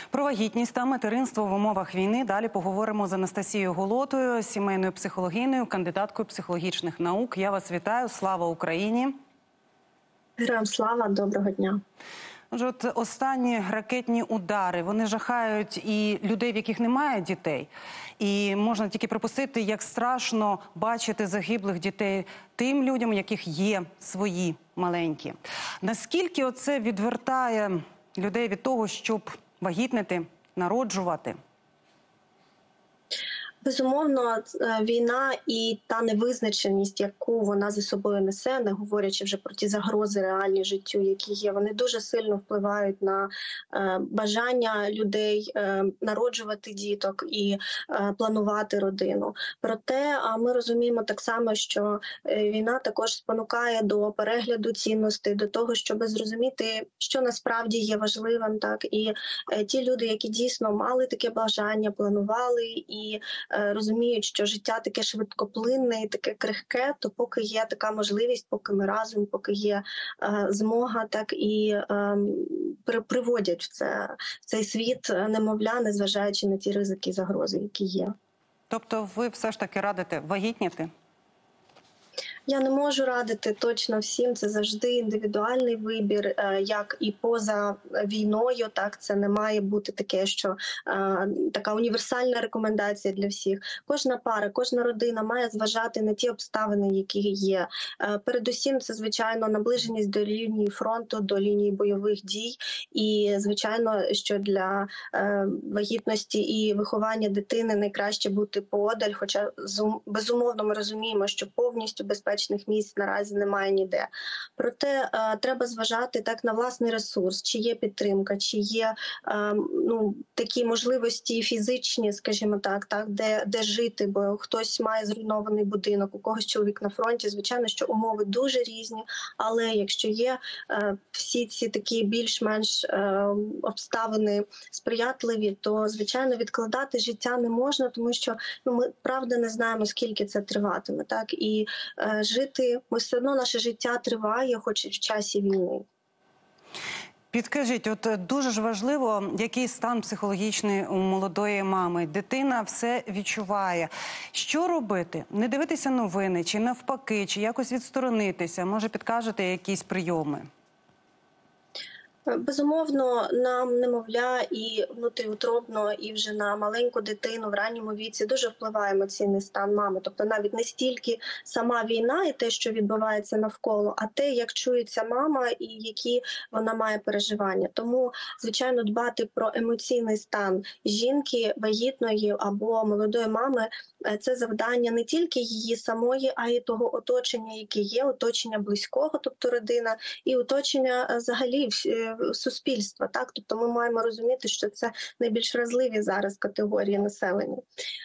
Про вагітність та материнство в умовах війни далі поговоримо з Анастасією Голотою, сімейною психологинею, кандидаткою психологічних наук. Я вас вітаю. Слава Україні! Героям слава, доброго дня. От останні ракетні удари, вони жахають і людей, в яких немає дітей. І можна тільки припустити, як страшно бачити загиблих дітей тим людям, у яких є свої маленькі. Наскільки оце відвертає людей від того, щоб вагітнити, народжувати? Безумовно, війна і та невизначеність, яку вона за собою несе, не говорячи вже про ті загрози реальні життю, які є, вони дуже сильно впливають на бажання людей народжувати діток і планувати родину. Проте ми розуміємо так само, що війна також спонукає до перегляду цінностей, до того, щоб зрозуміти, що насправді є важливим, так і ті люди, які дійсно мали таке бажання, планували і розуміють, що життя таке швидкоплинне і таке крихке, то поки є така можливість, поки ми разом, поки є змога, так і приводять в цей світ немовля, незважаючи на ті ризики і загрози, які є. Тобто ви все ж таки радите вагітніти? Я не можу радити точно всім, це завжди індивідуальний вибір, як і поза війною, так, це не має бути таке, що така універсальна рекомендація для всіх. Кожна пара, кожна родина має зважати на ті обставини, які є. Передусім, це, звичайно, наближеність до лінії фронту, до лінії бойових дій. І, звичайно, що для вагітності і виховання дитини найкраще бути поодаль, хоча, безумовно, ми розуміємо, що повністю безпечних місць наразі немає ніде. Проте треба зважати так на власний ресурс, чи є підтримка, чи є такі можливості фізичні, скажімо так, де жити, бо хтось має зруйнований будинок, у когось чоловік на фронті. Звичайно, що умови дуже різні, але якщо є всі ці такі більш-менш обставини сприятливі, то, звичайно, відкладати життя не можна, тому що ми, правда, не знаємо, скільки це триватиме. Так? І жити, все одно наше життя триває, хоч і в часі війни. Підкажіть, от дуже ж важливо, який стан психологічний у молодої мами. Дитина все відчуває. Що робити? Не дивитися новини, чи навпаки, чи якось відсторонитися? Може, підкажете якісь прийоми? Безумовно, нам немовля і внутріутробно, і вже на маленьку дитину в ранньому віці дуже впливає емоційний стан мами. Тобто навіть не стільки сама війна і те, що відбувається навколо, а те, як чується мама і які вона має переживання. Тому, звичайно, дбати про емоційний стан жінки, вагітної або молодої мами – це завдання не тільки її самої, а й того оточення, яке є, оточення близького, тобто родина, і оточення взагалі суспільства. Так? Тобто ми маємо розуміти, що це найбільш вразливі зараз категорії населення.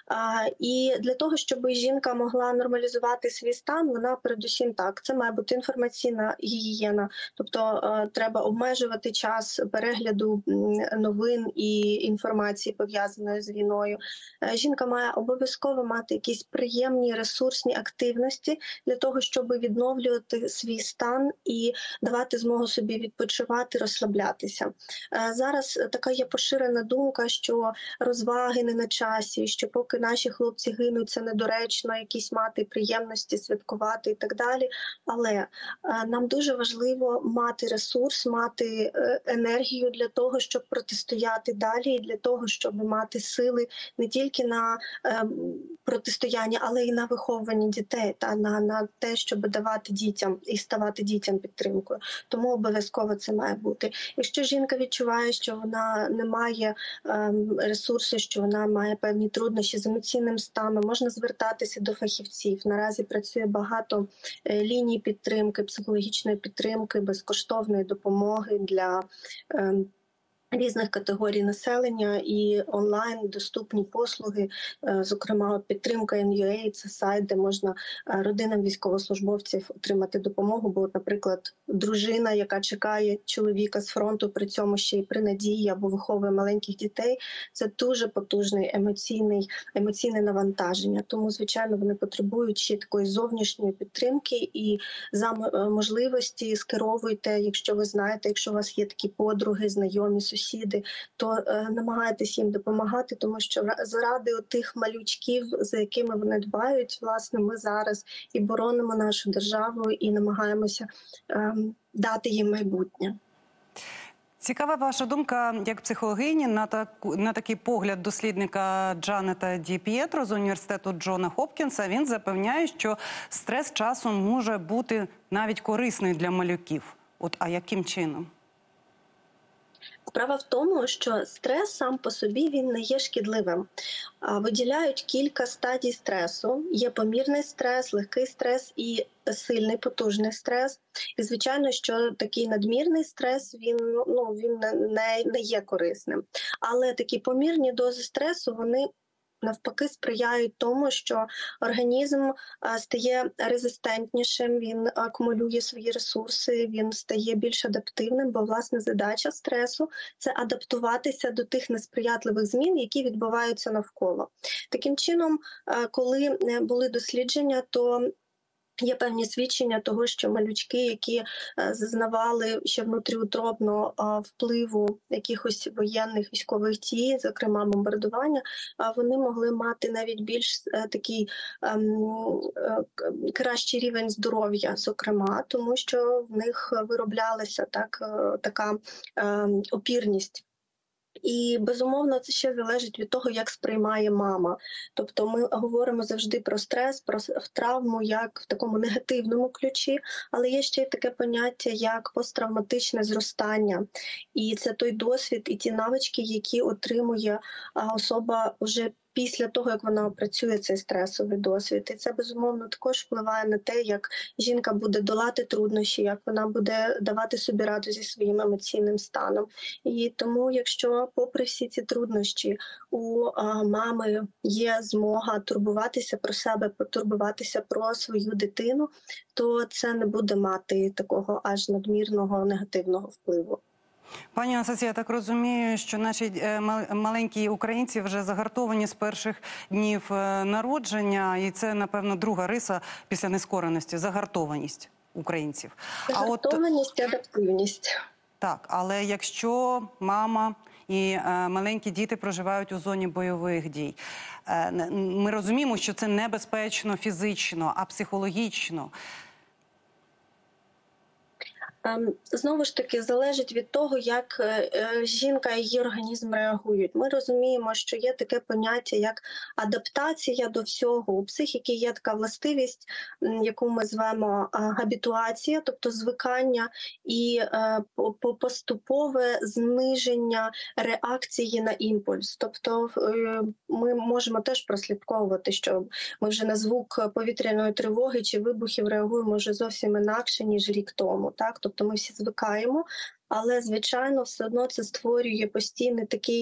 І для того, щоб жінка могла нормалізувати свій стан, вона передусім так, це має бути інформаційна гігієна, тобто треба обмежувати час перегляду новин і інформації, пов'язаної з війною. Жінка має обов'язково мати якісь приємні ресурсні активності для того, щоб відновлювати свій стан і давати змогу собі відпочивати, розслаблятися. Зараз така є поширена думка, що розваги не на часі, що поки наші хлопці гинуть, це недоречно, якісь мати приємності, святкувати і так далі. Але нам дуже важливо мати ресурс, мати енергію для того, щоб протистояти далі, і для того, щоб мати сили не тільки на протистояння, але й на виховування дітей, та на те, щоб давати дітям і ставати дітям підтримкою. Тому обов'язково це має бути. Якщо жінка відчуває, що вона не має ресурсу, що вона має певні труднощі з емоційним станом, можна звертатися до фахівців. Наразі працює багато ліній підтримки, психологічної підтримки, безкоштовної допомоги для різних категорій населення і онлайн доступні послуги, зокрема підтримка NUA, це сайт, де можна родинам військовослужбовців отримати допомогу, бо, наприклад, дружина, яка чекає чоловіка з фронту, при цьому ще й при надії або виховує маленьких дітей, це дуже потужне емоційне навантаження. Тому, звичайно, вони потребують ще такої зовнішньої підтримки і за можливості скеровуйте, якщо ви знаєте, якщо у вас є такі подруги, знайомі, сусіди, сусіди, то намагайтесь їм допомагати, тому що заради тих малючків, за якими вони дбають, власне, ми зараз і боронимо нашу державу, і намагаємося дати їм майбутнє. Цікава ваша думка як психологині на такий погляд дослідника Джанета Ді П'єтро з університету Джона Хопкінса. Він запевняє, що стрес часом може бути навіть корисний для малюків. А яким чином? Справа в тому, що стрес сам по собі він не є шкідливим. Виділяють кілька стадій стресу. Є помірний стрес, легкий стрес і сильний, потужний стрес. І, звичайно, що такий надмірний стрес, він не є корисним. Але такі помірні дози стресу, вони навпаки сприяють тому, що організм стає резистентнішим, він акумулює свої ресурси, він стає більш адаптивним, бо, власне, задача стресу – це адаптуватися до тих несприятливих змін, які відбуваються навколо. Таким чином, коли були дослідження, то є певні свідчення того, що малючки, які зазнавали ще внутріутробно впливу якихось воєнних військових дій, зокрема бомбардування, вони могли мати навіть більш такий кращий рівень здоров'я, зокрема, тому що в них вироблялася така опірність. І, безумовно, це ще залежить від того, як сприймає мама. Тобто ми говоримо завжди про стрес, про травму як в такому негативному ключі, але є ще й таке поняття, як посттравматичне зростання. І це той досвід і ті навички, які отримує особа вже після того, як вона опрацює цей стресовий досвід. І це, безумовно, також впливає на те, як жінка буде долати труднощі, як вона буде давати собі раду зі своїм емоційним станом. І тому, якщо попри всі ці труднощі у мами є змога турбуватися про себе, потурбуватися про свою дитину, то це не буде мати такого аж надмірного негативного впливу. Пані Анастасія, я так розумію, що наші маленькі українці вже загартовані з перших днів народження, і це, напевно, друга риса після нескореності – загартованість українців. Загартованість і адаптивність. Так, але якщо мама і маленькі діти проживають у зоні бойових дій, ми розуміємо, що це небезпечно фізично, а психологічно. Знову ж таки, залежить від того, як жінка і її організм реагують. Ми розуміємо, що є таке поняття, як адаптація до всього. У психіки є така властивість, яку ми звемо габітуація, тобто звикання і поступове зниження реакції на імпульс. Тобто ми можемо теж прослідковувати, що ми вже на звук повітряної тривоги чи вибухів реагуємо вже зовсім інакше, ніж рік тому. Так? Тобто ми всі звикаємо, але, звичайно, все одно це створює постійне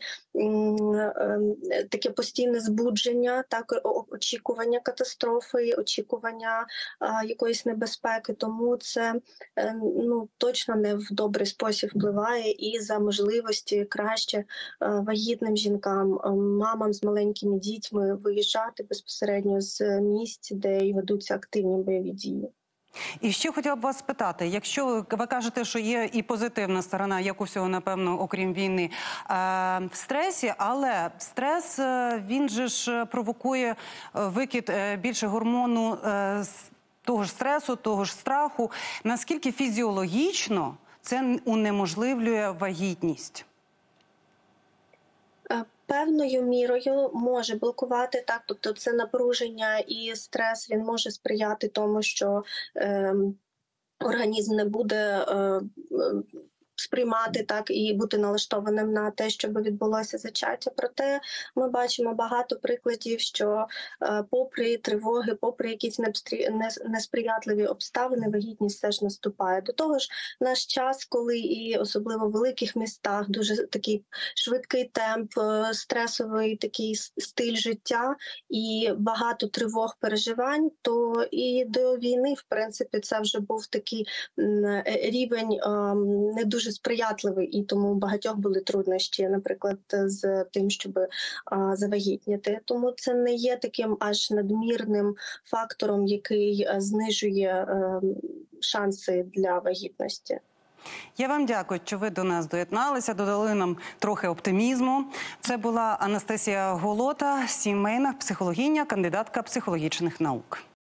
таке постійне збудження, очікування катастрофи, очікування якоїсь небезпеки. Тому це точно не в добрий спосіб впливає і за можливості краще вагітним жінкам, мамам з маленькими дітьми виїжджати безпосередньо з місць, де і ведуться активні бойові дії. І ще хотіла б вас спитати, якщо ви кажете, що є і позитивна сторона, як у всього, напевно, окрім війни, в стресі, але стрес, він же ж провокує викид більше гормону того ж стресу, того ж страху. Наскільки фізіологічно це унеможливлює вагітність? Певною мірою може блокувати, так, тобто це напруження і стрес, він може сприяти тому, що організм не буде сприймати так і бути налаштованим на те, щоб відбулося зачаття. Проте ми бачимо багато прикладів, що попри тривоги, попри якісь несприятливі обставини, вагітність все ж наступає. До того ж, наш час, коли і особливо в великих містах дуже такий швидкий темп, стресовий такий стиль життя і багато тривог, переживань, то і до війни, в принципі, це вже був такий рівень не дуже сприятливий, і тому у багатьох були труднощі, наприклад, з тим, щоб завагітніти. Тому це не є таким аж надмірним фактором, який знижує шанси для вагітності. Я вам дякую, що ви до нас доєдналися, додали нам трохи оптимізму. Це була Анастасія Голота, сімейна психологиня, кандидатка психологічних наук.